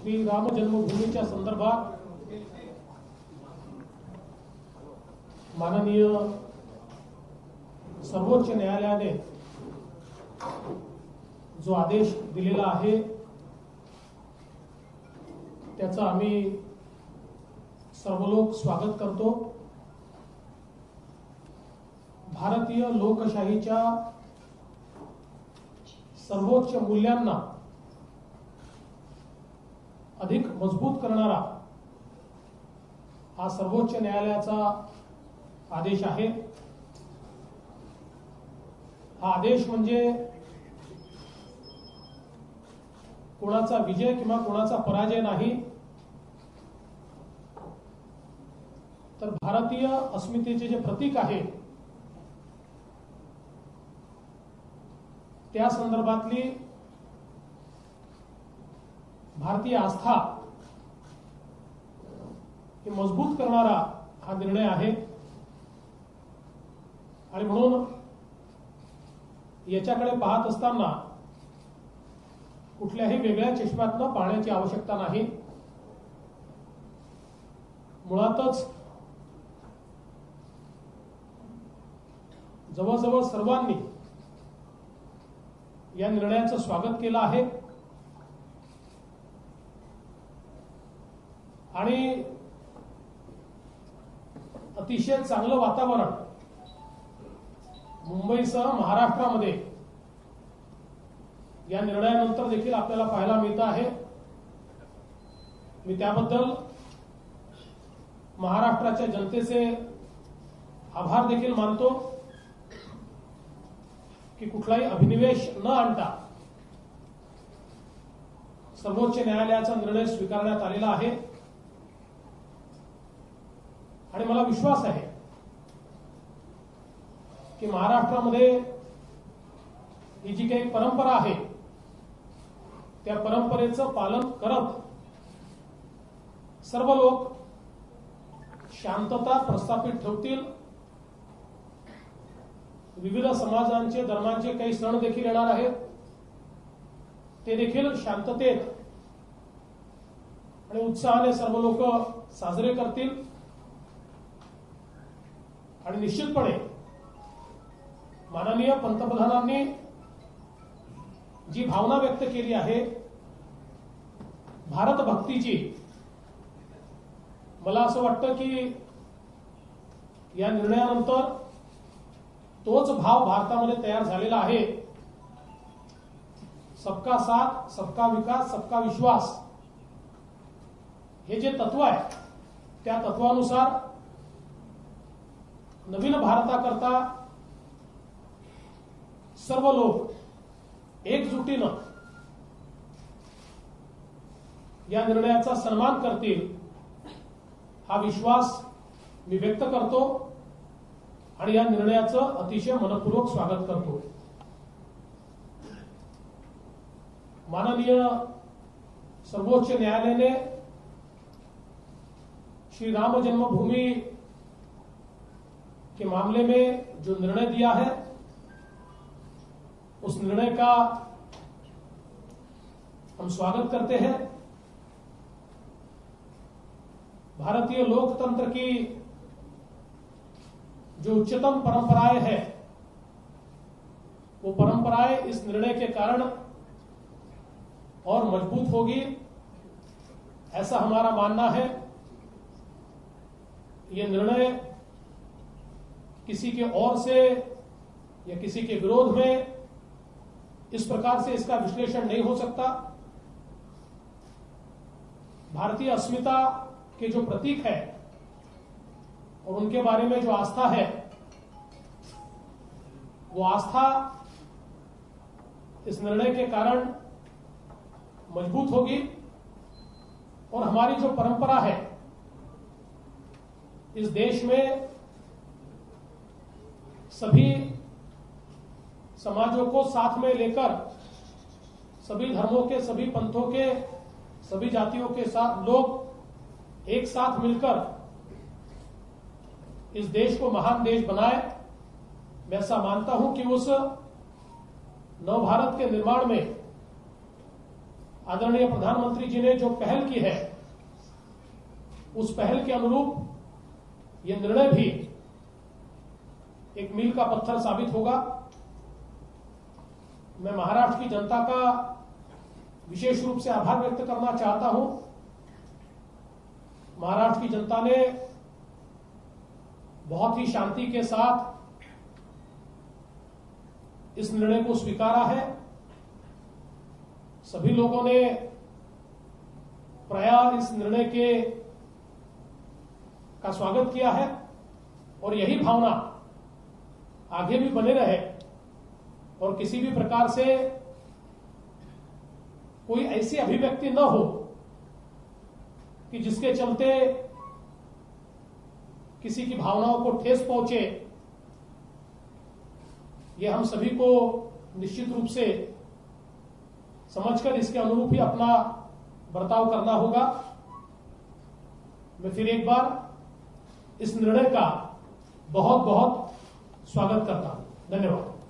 श्रीराम जन्मभूमीच्या संदर्भात माननीय सर्वोच्च न्यायालयाने जो आदेश दिलेला आहे त्याचा आम्ही सर्व लोक स्वागत करतो। भारतीय लोकशाहीच्या सर्वोच्च मूल्यांना अधिक मजबूत करणारा हा सर्वोच्च न्यायालयाचा आदेश आहे। हा आदेश म्हणजे कोणाचा विजय किंवा कोणाचा पराजय नाही, तर भारतीय अस्मितेचे जे प्रतीक आहे त्या संदर्भातली भारतीय आस्था हे मजबूत करणारा हा निर्णय आहे। आणि म्हणून याच्याकडे पाहत असताना कुठल्याही वेगळ्या चष्म्यातनं पाहण्याची आवश्यकता नाही। मुळातच जवळजवळ सर्वांनी या निर्णयाचं स्वागत केलं आहे आणि अतिशय चांगलं वातावरण मुंबईसह महाराष्ट्रामध्ये या निर्णयानंतर देखील आपल्याला पाहायला मिळतं आहे। मी त्याबद्दल महाराष्ट्राच्या जनतेचे आभार देखील मानतो की कुठलाही अभिनिवेश न आणता सर्वोच्च न्यायालयाचा निर्णय स्वीकारण्यात आलेला आहे। आणि मला विश्वास आहे की महाराष्ट्रामध्ये ही जी काही परंपरा आहे त्या परंपरेचं पालन करत सर्व लोक शांतता प्रस्थापित ठेवतील। विविध समाजांचे धर्मांचे काही सण देखील येणार आहेत, ते देखील शांततेत आणि उत्साहाने सर्व लोक साजरे करतील। आणि निश्चितपणे माननीय पंतप्रधानांनी जी भावना व्यक्त केली आहे भारत भक्तीची, मला असं वाटतं की या निर्णयानंतर तोच भाव भारतामध्ये तयार झालेला आहे। सबका साथ, सबका विकास, सबका विश्वास हे जे तत्व आहे त्या तत्वानुसार नवीन भारताकरता सर्व लोक एकजुटीनं या निर्णयाचा सन्मान करतील हा विश्वास मी व्यक्त करतो आणि या निर्णयाचं अतिशय मनपूर्वक स्वागत करतो। माननीय सर्वोच्च न्यायालय ने श्री राम जन्मभूमि के मामले में जो निर्णय दिया है उस निर्णय का हम स्वागत करते हैं। भारतीय लोकतंत्र की जो उच्चतम परंपराएं हैं वो परंपराएं इस निर्णय के कारण और मजबूत होगी, ऐसा हमारा मानना है। ये निर्णय किसी के ओर से या किसी के विरोध में इस प्रकार से इसका विश्लेषण नहीं हो सकता। भारतीय अस्मिता के जो प्रतीक है और उनके बारे में जो आस्था है वो आस्था इस निर्णय के कारण मजबूत होगी और हमारी जो परंपरा है इस देश में सभी समाजों को साथ में लेकर सभी धर्मों के, सभी पंथों के, सभी जातियों के साथ लोग एक साथ मिलकर इस देश को महान देश बनाए। मैं ऐसा मानता हूं कि उस नव भारत के निर्माण में आदरणीय प्रधानमंत्री जी ने जो पहल की है, उस पहल के अनुरूप यह निर्णय भी एक मील का पत्थर साबित होगा। मैं महाराष्ट्र की जनता का विशेष रूप से आभार व्यक्त करना चाहता हूं। महाराष्ट्र की जनता ने बहुत ही शांति के साथ इस निर्णय को स्वीकारा है। सभी लोगों ने प्रायः इस निर्णय का स्वागत किया है और यही भावना आगे भी बने रहे और किसी भी प्रकार से कोई ऐसी अभिव्यक्ति न हो कि जिसके चलते किसी की भावनाओं को ठेस पहुंचे। ये हम सभी को निश्चित रूप से समझकर इसके अनुरूप ही अपना बर्ताव करना होगा। मैं फिर एक बार इस निर्णय का बहुत बहुत स्वागत करता हूं। धन्यवाद।